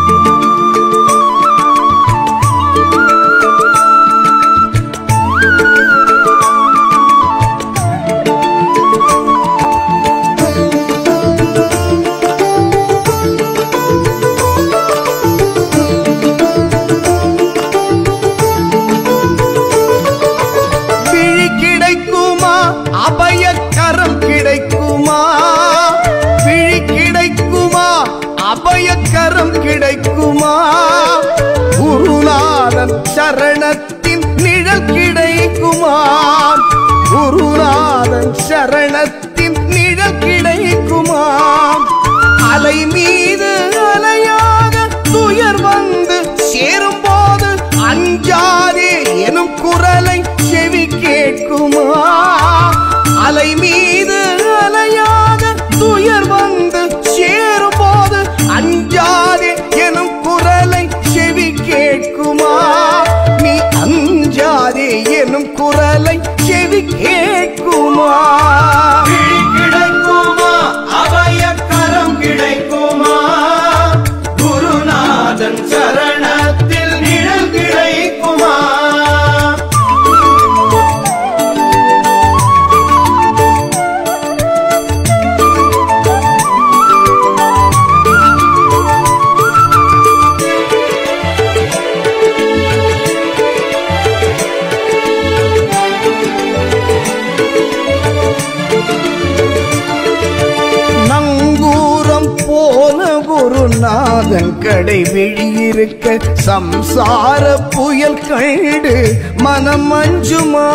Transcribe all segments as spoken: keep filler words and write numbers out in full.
அபயக்கரம் கிடைக்குமா? விழி கிடைக்குமா? அபயக்கரம் கிடைக்குமா? குருநாதன் சரணத்தின் நிழல் கிடைக்குமா? குருநாதன் சரணத்தின் நிழல் கிடைக்குமா? அலை மீது அலையாக துயர் வந்து சேரும் போது அஞ்சாதே எனும் குரலை செவி கேட்குமா? அலை மீது அலையாக துயர் வந்து சேரும் போது அஞ்சாதே எனும் குரலை செவி கேட்குமா? நீ அஞ்சாதே எனும் குரலை செவி கேட்குமா? விழி கிடைக்குமா? அபயக்கரம் கிடைக்குமா? குருநாதன் சரணத்தில் நிழல் கிடைக்குமா? குருநாதன் கடை விழியிருக்க சம்சார புயல் கண்டு மனம் அஞ்சுமா?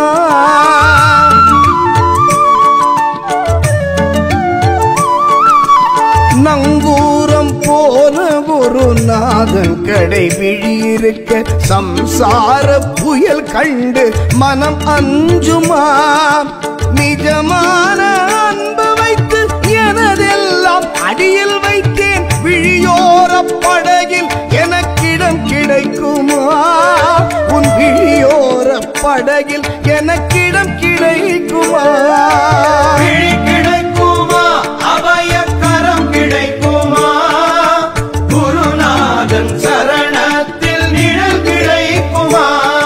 நங்கூரம் போல குருநாதன் கடை விழியிருக்க சம்சார புயல் கண்டு மனம் அஞ்சுமா? நிஜமான அன்பு வைத்து எனதெல்லாம் அடியில் வைத்தேன் விழியோர படகில் எனக்கிடம் கிடைக்குமா? உன் விழியோர படகில் எனக்கிடம் கிடைக்குமா? விழி கிடைக்குமா? அபயக்கரம் கிடைக்குமா? குருநாதன் சரணத்தில் நிழல் கிடைக்குமா?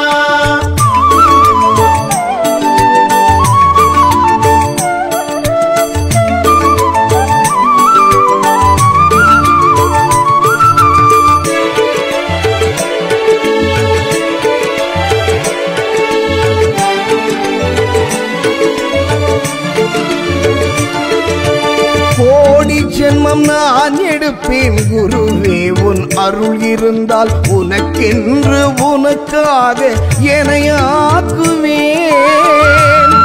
கோடி ஜென்மம் நான் எடுப்பேன் குருவே உன் அருள் இருந்தால் உனக்கென்று உனக்காக எனையாக்குவேன்.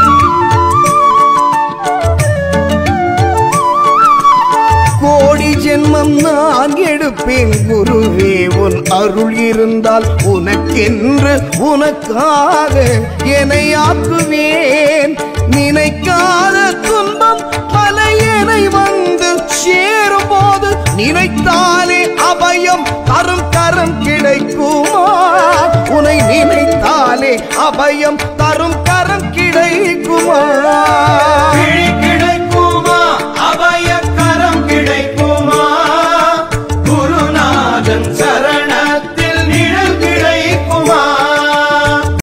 கோடி ஜென்மம் நான் எடுப்பேன் குருவே உன் அருள் இருந்தால் உனக்கென்று உனக்காக எனையாக்குவேன். நினைக்காத துன்பம் பல எனை வந்து சேரும் போது நினைத்தாலே அபயம் தரும் கரம் கிடைக்குமா? உன்னை நினைத்தாலே அபயம் தரும்